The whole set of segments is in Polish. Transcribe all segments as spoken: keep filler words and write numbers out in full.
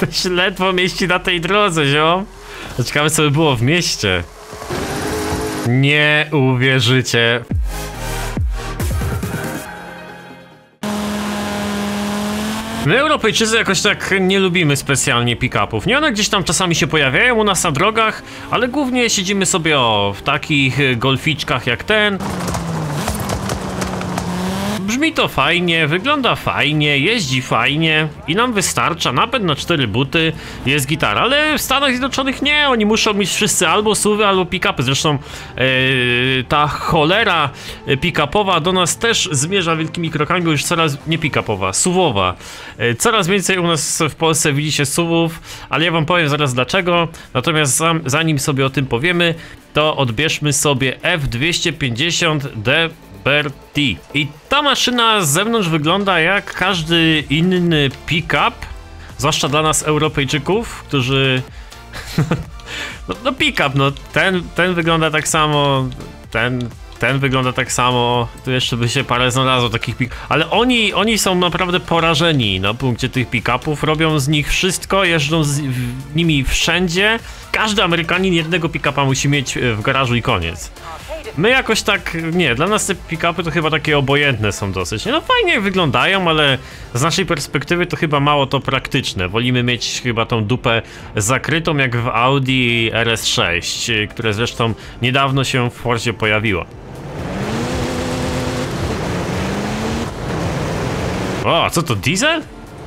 To się ledwo mieści na tej drodze, ziom. Ciekawe, co by było w mieście. Nie uwierzycie. My, Europejczycy, jakoś tak nie lubimy specjalnie pick-upów. Nie, one gdzieś tam czasami się pojawiają u nas na drogach, ale głównie siedzimy sobie o, w takich golficzkach jak ten. Brzmi to fajnie, wygląda fajnie, jeździ fajnie i nam wystarcza. Napęd na cztery buty, jest gitara, ale w Stanach Zjednoczonych nie, oni muszą mieć wszyscy albo suwy, albo pick-upy. Zresztą yy, ta cholera pick-upowa do nas też zmierza wielkimi krokami, bo już coraz, nie pick-upowa, suwowa. Yy, coraz więcej u nas w Polsce widzicie suwów, ale ja wam powiem zaraz dlaczego. Natomiast zam, zanim sobie o tym powiemy, to odbierzmy sobie F dwieście pięćdziesiąt D Berti. I ta maszyna z zewnątrz wygląda jak każdy inny pick-up, zwłaszcza dla nas Europejczyków, którzy... no, no pick-up, no ten, ten wygląda tak samo, ten... Ten wygląda tak samo, tu jeszcze by się parę znalazło takich pick... Ale oni, oni są naprawdę porażeni na punkcie tych pick-upów, robią z nich wszystko, jeżdżą z nimi wszędzie. Każdy Amerykanin jednego pick-upa musi mieć w garażu i koniec. My jakoś tak, nie, dla nas te pick-upy to chyba takie obojętne są dosyć. No fajnie wyglądają, ale z naszej perspektywy to chyba mało to praktyczne. Wolimy mieć chyba tą dupę zakrytą jak w Audi R S sześć, które zresztą niedawno się w Fordzie pojawiło. O, co to, diesel?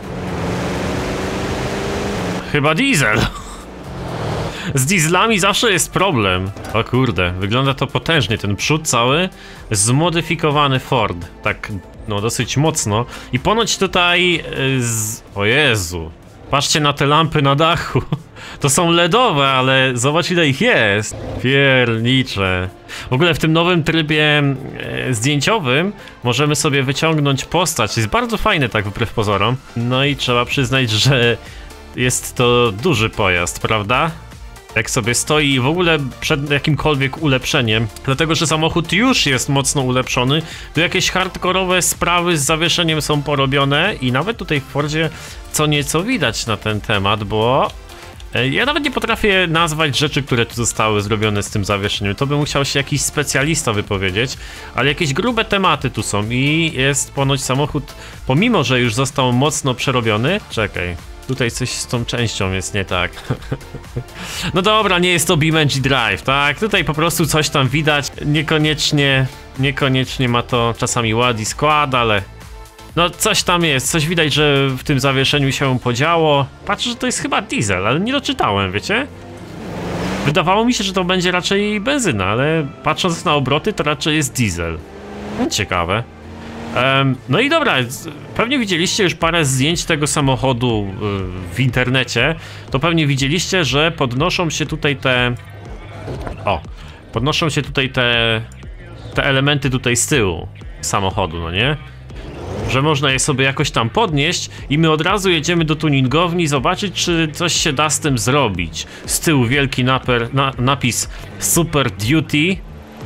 Chyba diesel. Z dieslami zawsze jest problem. O kurde, wygląda to potężnie, ten przód cały zmodyfikowany Ford, tak no dosyć mocno. I ponoć tutaj z... o Jezu, patrzcie na te lampy na dachu. To są ledowe, ale zobacz ile ich jest. Piernicze. W ogóle w tym nowym trybie e, zdjęciowym możemy sobie wyciągnąć postać. Jest bardzo fajne tak wbrew pozorom. No i trzeba przyznać, że jest to duży pojazd, prawda? Jak sobie stoi w ogóle przed jakimkolwiek ulepszeniem, dlatego że samochód już jest mocno ulepszony, tu jakieś hardkorowe sprawy z zawieszeniem są porobione i nawet tutaj w Fordzie co nieco widać na ten temat, bo ja nawet nie potrafię nazwać rzeczy, które tu zostały zrobione z tym zawieszeniem. To by musiał się jakiś specjalista wypowiedzieć, ale jakieś grube tematy tu są i jest ponoć samochód, pomimo że już został mocno przerobiony. Czekaj, tutaj coś z tą częścią jest nie tak. No dobra, nie jest to BeamNG Drive, tak? Tutaj po prostu coś tam widać, niekoniecznie, niekoniecznie ma to czasami ład i skład, ale... no coś tam jest, coś widać, że w tym zawieszeniu się podziało. Patrzę, że to jest chyba diesel, ale nie doczytałem, wiecie? Wydawało mi się, że to będzie raczej benzyna, ale patrząc na obroty, to raczej jest diesel. Ciekawe. Um, no i dobra, pewnie widzieliście już parę zdjęć tego samochodu y, w internecie. To pewnie widzieliście, że podnoszą się tutaj te... O, podnoszą się tutaj te... te elementy tutaj z tyłu samochodu, no nie? Że można je sobie jakoś tam podnieść i my od razu jedziemy do tuningowni zobaczyć, czy coś się da z tym zrobić. Z tyłu wielki naper, na, napis Super Duty.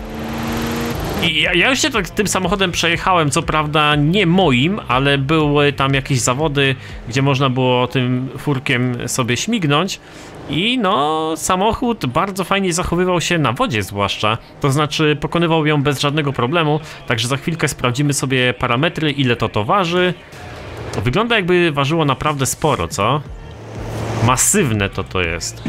I ja, ja już się tak tym samochodem przejechałem, co prawda nie moim, ale były tam jakieś zawody, gdzie można było tym furkiem sobie śmignąć. I no, samochód bardzo fajnie zachowywał się na wodzie zwłaszcza, to znaczy pokonywał ją bez żadnego problemu, także za chwilkę sprawdzimy sobie parametry, ile to to waży. Wygląda jakby ważyło naprawdę sporo, co? Masywne to to jest.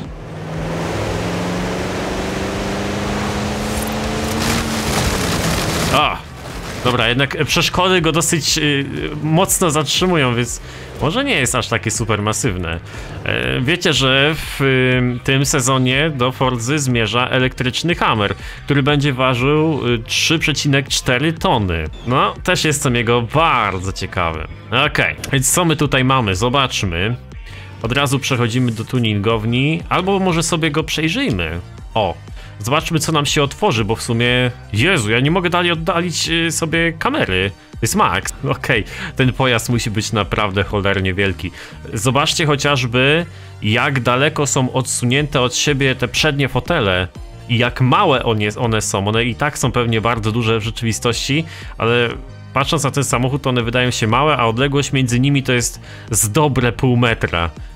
O! Dobra, jednak przeszkody go dosyć yy, mocno zatrzymują, więc może nie jest aż takie super masywne. E, wiecie, że w y, tym sezonie do Forzy zmierza elektryczny Hammer, który będzie ważył trzy przecinek cztery tony. No, też jestem jego bardzo ciekawy. Okej, okay. Więc co my tutaj mamy? Zobaczmy. Od razu przechodzimy do tuningowni, albo może sobie go przejrzyjmy. O! Zobaczmy, co nam się otworzy, bo w sumie... Jezu, ja nie mogę dalej oddalić sobie kamery. To jest max. Okej, okay. Ten pojazd musi być naprawdę cholernie wielki. Zobaczcie chociażby, jak daleko są odsunięte od siebie te przednie fotele. I jak małe one, one są. One i tak są pewnie bardzo duże w rzeczywistości, ale... patrząc na ten samochód, one wydają się małe, a odległość między nimi to jest z dobre pół metra.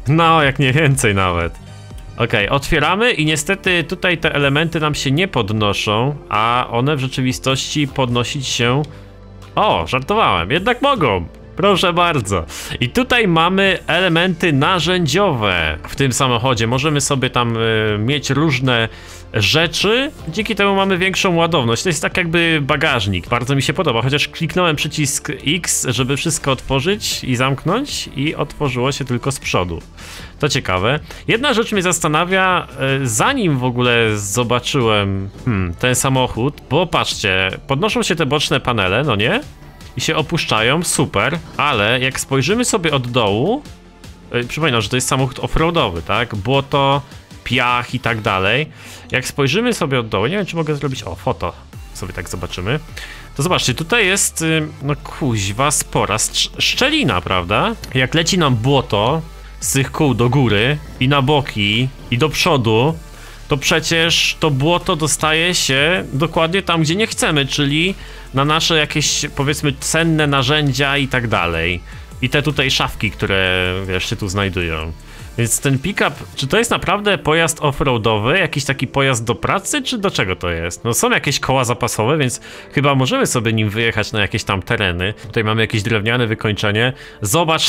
No, jak nie więcej nawet. Okej, okay, otwieramy i niestety tutaj te elementy nam się nie podnoszą, a one w rzeczywistości podnosić się... O, żartowałem, jednak mogą. Proszę bardzo. I tutaj mamy elementy narzędziowe w tym samochodzie. Możemy sobie tam y, mieć różne rzeczy. Dzięki temu mamy większą ładowność. To jest tak jakby bagażnik. Bardzo mi się podoba, chociaż kliknąłem przycisk X, żeby wszystko otworzyć i zamknąć i otworzyło się tylko z przodu. To ciekawe. Jedna rzecz mnie zastanawia, y, zanim w ogóle zobaczyłem hmm, ten samochód, bo patrzcie, podnoszą się te boczne panele, no nie? I się opuszczają, super, ale jak spojrzymy sobie od dołu, yy, przypominam, że to jest samochód offroadowy, tak? Błoto, piach i tak dalej. Jak spojrzymy sobie od dołu, nie wiem, czy mogę zrobić, o, foto sobie tak zobaczymy, to zobaczcie, tutaj jest, yy, no kuźwa, spora szcz szczelina, prawda? Jak leci nam błoto z tych kół do góry i na boki i do przodu, to przecież to błoto dostaje się dokładnie tam, gdzie nie chcemy, czyli na nasze jakieś, powiedzmy, cenne narzędzia i tak dalej. I te tutaj szafki, które, wiesz, się tu znajdują. Więc ten pick-up, czy to jest naprawdę pojazd offroadowy, jakiś taki pojazd do pracy, czy do czego to jest? No są jakieś koła zapasowe, więc chyba możemy sobie nim wyjechać na jakieś tam tereny. Tutaj mamy jakieś drewniane wykończenie. Zobacz,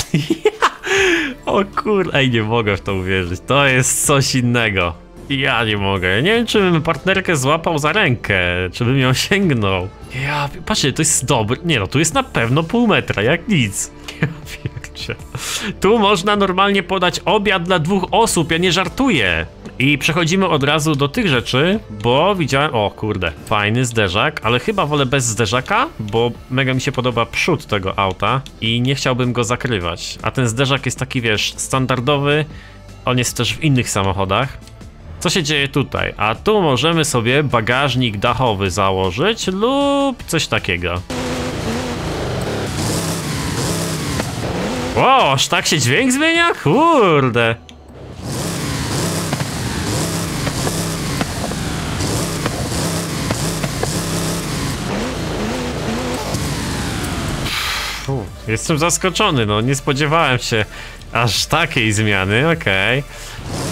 o kur... Ej, nie mogę w to uwierzyć, to jest coś innego. Ja nie mogę. Nie wiem, czy bym partnerkę złapał za rękę, czy bym ją sięgnął. Ja, patrzcie, to jest dobry. Nie no, tu jest na pewno pół metra, jak nic. Ja pierdzie. Tu można normalnie podać obiad dla dwóch osób, ja nie żartuję. I przechodzimy od razu do tych rzeczy, bo widziałem... O kurde, fajny zderzak, ale chyba wolę bez zderzaka, bo mega mi się podoba przód tego auta i nie chciałbym go zakrywać. A ten zderzak jest taki, wiesz, standardowy. On jest też w innych samochodach. Co się dzieje tutaj? A tu możemy sobie bagażnik dachowy założyć lub coś takiego. Wow, aż tak się dźwięk zmienia? Kurde. Uf, jestem zaskoczony, no nie spodziewałem się aż takiej zmiany, okej. Okay.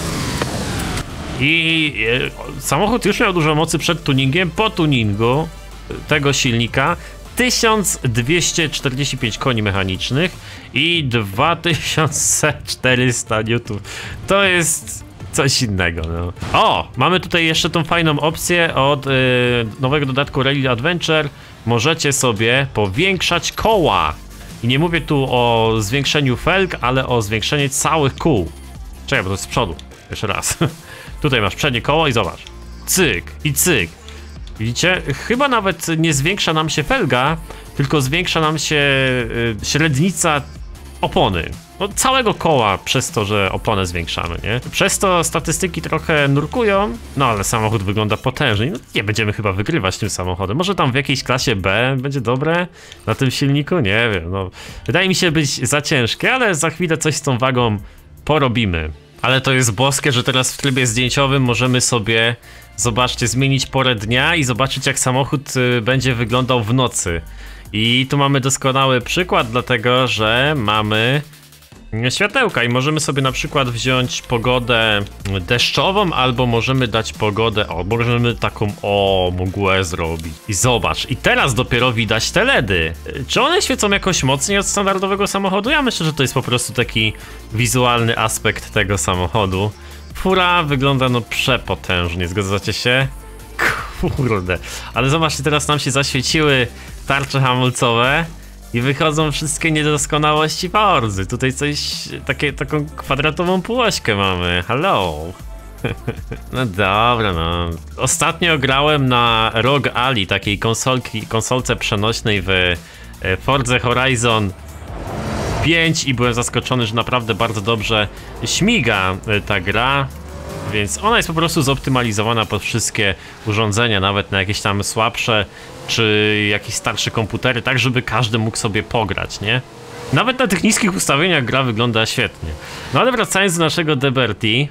I e, samochód już miał dużo mocy przed tuningiem, po tuningu tego silnika tysiąc dwieście czterdzieści pięć koni mechanicznych i dwa tysiące czterysta niutów. To jest coś innego, no. O! Mamy tutaj jeszcze tą fajną opcję od e, nowego dodatku Rally Adventure. Możecie sobie powiększać koła. I nie mówię tu o zwiększeniu felg, ale o zwiększeniu całych kół. Czekaj, bo to jest z przodu. Jeszcze raz. Tutaj masz przednie koło i zobacz. Cyk i cyk. Widzicie? Chyba nawet nie zwiększa nam się felga, tylko zwiększa nam się y, średnica opony. No, całego koła przez to, że oponę zwiększamy, nie? Przez to statystyki trochę nurkują, no ale samochód wygląda potężnie. No, nie będziemy chyba wygrywać tym samochodem. Może tam w jakiejś klasie B będzie dobre na tym silniku? Nie wiem, no. Wydaje mi się być za ciężkie, ale za chwilę coś z tą wagą porobimy. Ale to jest boskie, że teraz w trybie zdjęciowym możemy sobie, zobaczcie, zmienić porę dnia i zobaczyć, jak samochód y, będzie wyglądał w nocy. I tu mamy doskonały przykład, dlatego że mamy światełka i możemy sobie na przykład wziąć pogodę deszczową, albo możemy dać pogodę, o, możemy taką, o, mgłę zrobić. I zobacz, i teraz dopiero widać te ledy. Czy one świecą jakoś mocniej od standardowego samochodu? Ja myślę, że to jest po prostu taki wizualny aspekt tego samochodu. Fura wygląda no przepotężnie, zgadzacie się? Kurde, ale zobaczcie, teraz nam się zaświeciły tarcze hamulcowe. I wychodzą wszystkie niedoskonałości Forzy. Tutaj coś, takie, taką kwadratową półośkę mamy. Hello. No dobra, no. Ostatnio grałem na R O G Ali, takiej konsolki, konsolce przenośnej w Forza Horizon pięć i byłem zaskoczony, że naprawdę bardzo dobrze śmiga ta gra. Więc ona jest po prostu zoptymalizowana pod wszystkie urządzenia, nawet na jakieś tam słabsze czy jakieś starsze komputery, tak żeby każdy mógł sobie pograć, nie? Nawet na tych niskich ustawieniach gra wygląda świetnie. No ale wracając do naszego Deberti.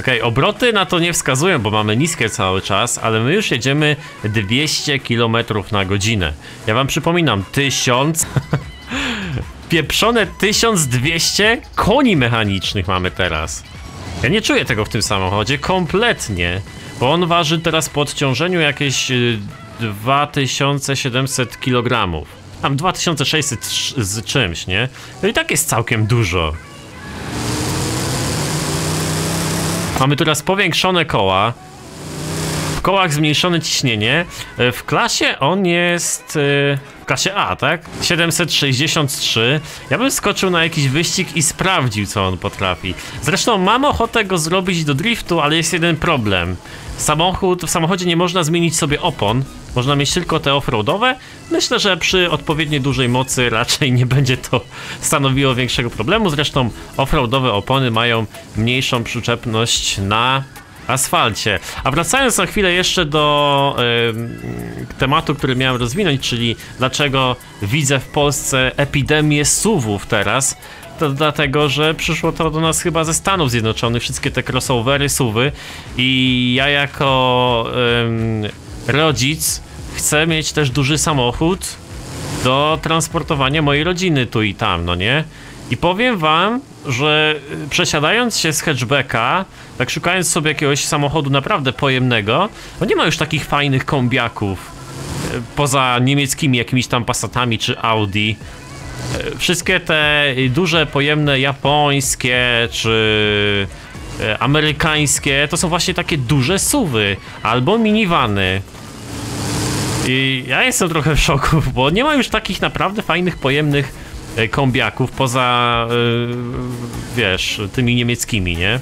Okej, okay, obroty na to nie wskazują, bo mamy niskie cały czas, ale my już jedziemy dwieście kilometrów na godzinę. Ja wam przypominam, tysiąc... pieprzone tysiąc dwieście koni mechanicznych mamy teraz. Ja nie czuję tego w tym samochodzie kompletnie, bo on waży teraz po odciążeniu jakieś dwa tysiące siedemset kilogramów. Tam dwa tysiące sześćset z czymś, nie? No i tak jest całkiem dużo. Mamy teraz powiększone koła. W kołach zmniejszone ciśnienie. W klasie on jest... W klasie A, tak? siedemset sześćdziesiąt trzy. Ja bym skoczył na jakiś wyścig i sprawdził, co on potrafi. Zresztą mam ochotę go zrobić do driftu, ale jest jeden problem. Samochód, w samochodzie nie można zmienić sobie opon. Można mieć tylko te offroadowe. Myślę, że przy odpowiedniej dużej mocy raczej nie będzie to stanowiło większego problemu. Zresztą offroadowe opony mają mniejszą przyczepność na asfalcie. A wracając na chwilę jeszcze do y, tematu, który miałem rozwinąć, czyli dlaczego widzę w Polsce epidemię S U V-ów teraz, to dlatego, że przyszło to do nas chyba ze Stanów Zjednoczonych, wszystkie te crossovery, S U V-y i ja jako y, rodzic chcę mieć też duży samochód do transportowania mojej rodziny tu i tam, no nie? I powiem wam, że przesiadając się z hatchbacka, tak szukając sobie jakiegoś samochodu naprawdę pojemnego, no nie ma już takich fajnych kombiaków, poza niemieckimi jakimiś tam Passatami czy Audi. Wszystkie te duże, pojemne japońskie czy amerykańskie to są właśnie takie duże S U V-y albo minivany. I ja jestem trochę w szoku, bo nie ma już takich naprawdę fajnych, pojemnych kombiaków poza, yy, wiesz, tymi niemieckimi, nie?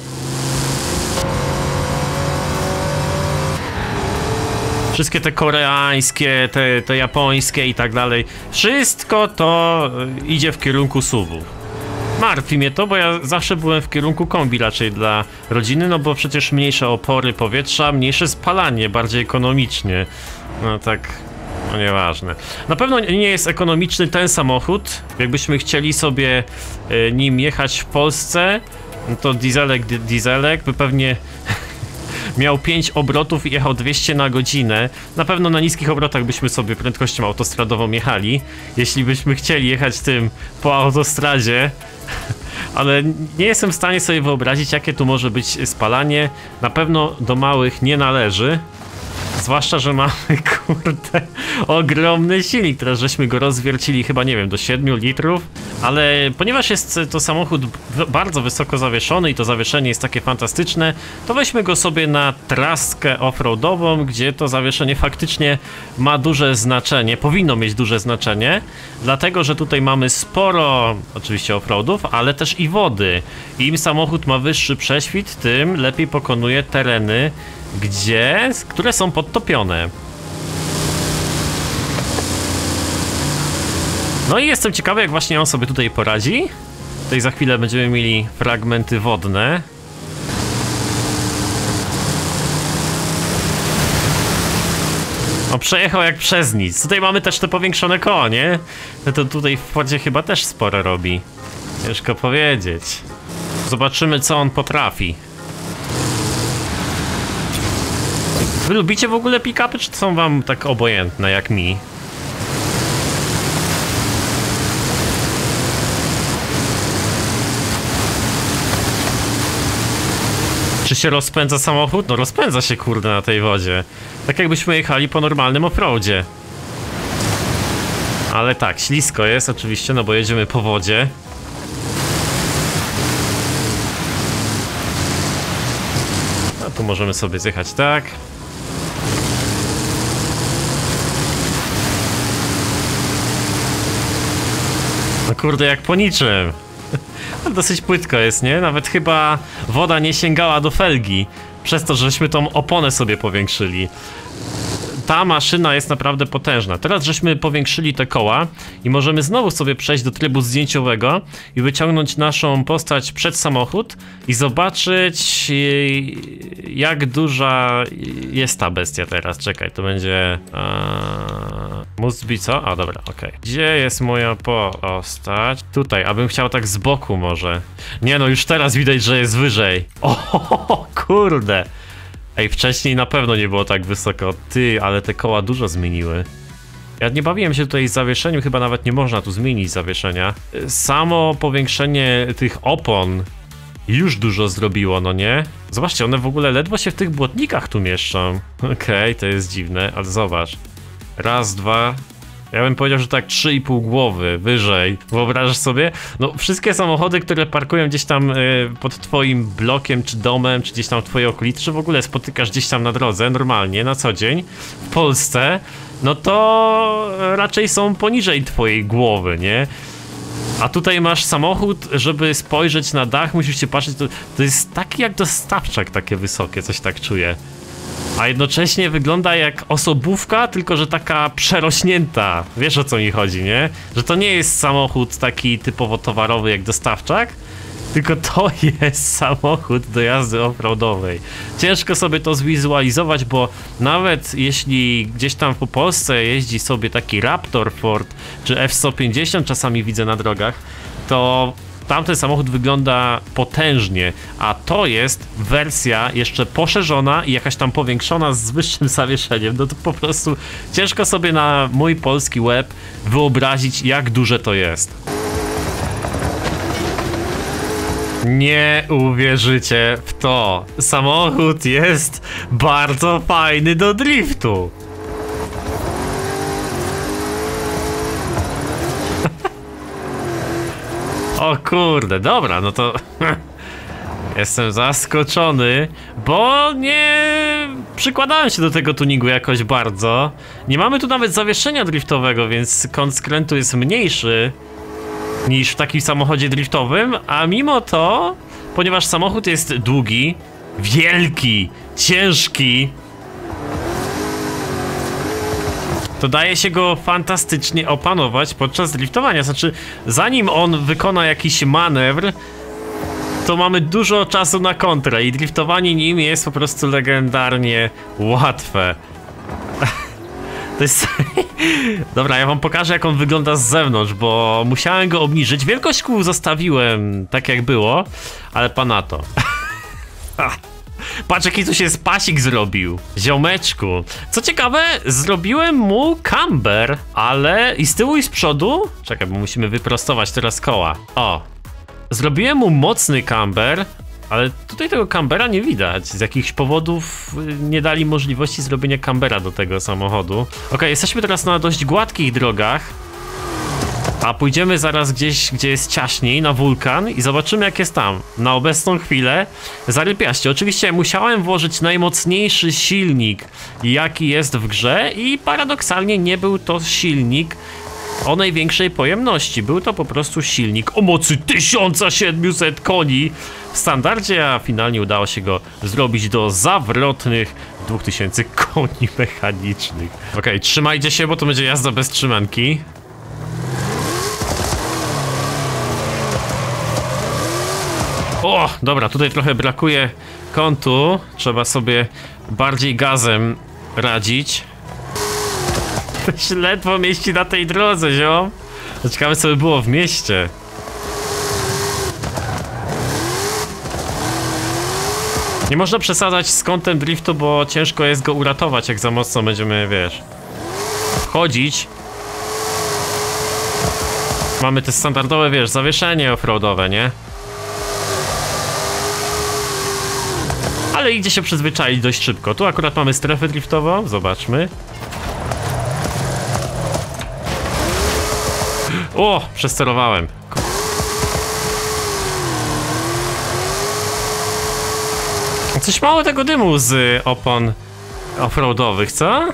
Wszystkie te koreańskie, te, te japońskie i tak dalej. Wszystko to idzie w kierunku S U V-ów. Martwi mnie to, bo ja zawsze byłem w kierunku kombi raczej dla rodziny, no bo przecież mniejsze opory powietrza, mniejsze spalanie, bardziej ekonomicznie. No tak... No nieważne. Na pewno nie jest ekonomiczny ten samochód. Jakbyśmy chcieli sobie y, nim jechać w Polsce, no to dieselek, dieselek by pewnie miał pięć obrotów i jechał dwieście na godzinę. Na pewno na niskich obrotach byśmy sobie prędkością autostradową jechali, jeśli byśmy chcieli jechać tym po autostradzie. Ale nie jestem w stanie sobie wyobrazić, jakie tu może być spalanie. Na pewno do małych nie należy. Zwłaszcza, że mamy, kurde, ogromny silnik. Teraz żeśmy go rozwiercili chyba, nie wiem, do siedmiu litrów. Ale ponieważ jest to samochód bardzo wysoko zawieszony i to zawieszenie jest takie fantastyczne, to weźmy go sobie na traskę offroadową, gdzie to zawieszenie faktycznie ma duże znaczenie. Powinno mieć duże znaczenie, dlatego, że tutaj mamy sporo, oczywiście offroadów, ale też i wody. Im samochód ma wyższy prześwit, tym lepiej pokonuje tereny, gdzie, które są podtopione. No i jestem ciekawy, jak właśnie on sobie tutaj poradzi. Tutaj za chwilę będziemy mieli fragmenty wodne. O, przejechał jak przez nic. Tutaj mamy też te powiększone koło, nie? No to tutaj w wodzie chyba też sporo robi. Ciężko powiedzieć. Zobaczymy, co on potrafi. Wy lubicie w ogóle pick-upy, czy są wam tak obojętne jak mi? Czy się rozpędza samochód? No rozpędza się, kurde, na tej wodzie. Tak jakbyśmy jechali po normalnym offroadzie. Ale tak, ślisko jest oczywiście, no bo jedziemy po wodzie. A tu możemy sobie zjechać tak. No kurde, jak po niczym. Dosyć płytko jest, nie? Nawet chyba woda nie sięgała do felgi, przez to, żeśmy tą oponę sobie powiększyli. Ta maszyna jest naprawdę potężna. Teraz żeśmy powiększyli te koła i możemy znowu sobie przejść do trybu zdjęciowego i wyciągnąć naszą postać przed samochód i zobaczyć, jak duża jest ta bestia teraz. Czekaj, to będzie... Must be co? A dobra, okej. Okay. Gdzie jest moja postać? Tutaj, abym chciał tak z boku może. Nie no, już teraz widać, że jest wyżej. O, kurde. Ej, wcześniej na pewno nie było tak wysoko. Ty, ale te koła dużo zmieniły. Ja nie bawiłem się tutaj z zawieszeniem, chyba nawet nie można tu zmienić zawieszenia. Samo powiększenie tych opon już dużo zrobiło, no nie? Zobaczcie, one w ogóle ledwo się w tych błotnikach tu mieszczą. Okej, okay, to jest dziwne, ale zobacz. Raz, dwa... Ja bym powiedział, że tak trzy i pół głowy wyżej. Wyobrażasz sobie? No wszystkie samochody, które parkują gdzieś tam y, pod twoim blokiem, czy domem, czy gdzieś tam w twojej okolicy, czy w ogóle spotykasz gdzieś tam na drodze, normalnie, na co dzień, w Polsce, no to raczej są poniżej twojej głowy, nie? A tutaj masz samochód, żeby spojrzeć na dach, musisz się patrzeć, to, to jest taki jak dostawczak, takie wysokie, coś tak czuję. A jednocześnie wygląda jak osobówka, tylko że taka przerośnięta. Wiesz, o co mi chodzi, nie? Że to nie jest samochód taki typowo towarowy jak dostawczak, tylko to jest samochód do jazdy offroadowej. Ciężko sobie to zwizualizować, bo nawet jeśli gdzieś tam po Polsce jeździ sobie taki Raptor Ford czy F sto pięćdziesiąt, czasami widzę na drogach, to tamten samochód wygląda potężnie, a to jest wersja jeszcze poszerzona i jakaś tam powiększona z wyższym zawieszeniem. No to po prostu ciężko sobie na mój polski łeb wyobrazić, jak duże to jest. Nie uwierzycie w to. Samochód jest bardzo fajny do driftu. O kurde, dobra, no to jestem zaskoczony, bo nie przykładałem się do tego tuningu jakoś bardzo. Nie mamy tu nawet zawieszenia driftowego, więc kąt skrętu jest mniejszy niż w takim samochodzie driftowym, a mimo to, ponieważ samochód jest długi, wielki, ciężki, to daje się go fantastycznie opanować podczas driftowania. Znaczy, zanim on wykona jakiś manewr, to mamy dużo czasu na kontrę i driftowanie nim jest po prostu legendarnie łatwe. To jest... Dobra, ja wam pokażę, jak on wygląda z zewnątrz, bo musiałem go obniżyć. Wielkość kół zostawiłem tak, jak było, ale pana to. Patrz, jaki tu się spasik zrobił. Ziomeczku. Co ciekawe, zrobiłem mu camber, ale i z tyłu i z przodu. Czekaj, bo musimy wyprostować teraz koła. O. Zrobiłem mu mocny camber, ale tutaj tego cambera nie widać. Z jakichś powodów nie dali możliwości zrobienia cambera do tego samochodu. Ok, jesteśmy teraz na dość gładkich drogach. A pójdziemy zaraz gdzieś, gdzie jest ciaśniej, na wulkan i zobaczymy, jak jest tam. Na obecną chwilę zarypiaście. Oczywiście musiałem włożyć najmocniejszy silnik, jaki jest w grze i paradoksalnie nie był to silnik o największej pojemności. Był to po prostu silnik o mocy tysiąc siedemset koni w standardzie, a finalnie udało się go zrobić do zawrotnych dwa tysiące koni mechanicznych. Ok, trzymajcie się, bo to będzie jazda bez trzymanki. O, dobra, tutaj trochę brakuje kątu. Trzeba sobie bardziej gazem radzić. To się ledwo mieści na tej drodze, ziom. Ciekawe, co by było w mieście. Nie można przesadzać z kątem driftu, bo ciężko jest go uratować, jak za mocno będziemy, wiesz, wchodzić. Mamy te standardowe, wiesz, zawieszenie offroadowe, nie? Ale idzie się przyzwyczaić dość szybko. Tu akurat mamy strefę driftową, zobaczmy. O, przesterowałem. Coś mało tego dymu z opon offroadowych, co?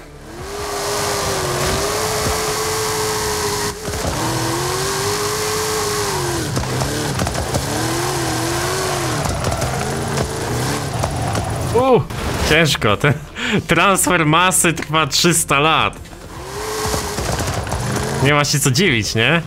Uuu, ciężko. Ten transfer masy trwa trzysta lat. Nie ma się co dziwić, nie?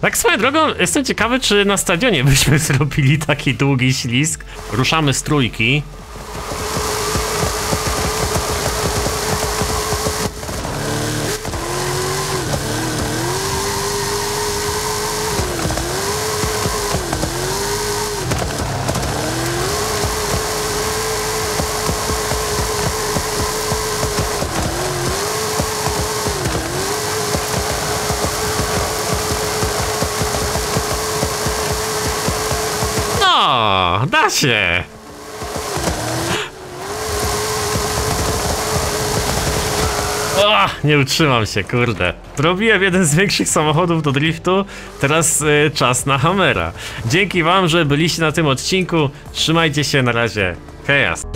Tak swoją drogą, jestem ciekawy, czy na stadionie byśmy zrobili taki długi ślizg. Ruszamy z trójki. No, da się! O, nie utrzymam się, kurde. Zrobiłem jeden z większych samochodów do driftu, teraz y, czas na Hammera. Dzięki wam, że byliście na tym odcinku. Trzymajcie się, na razie. Hejas.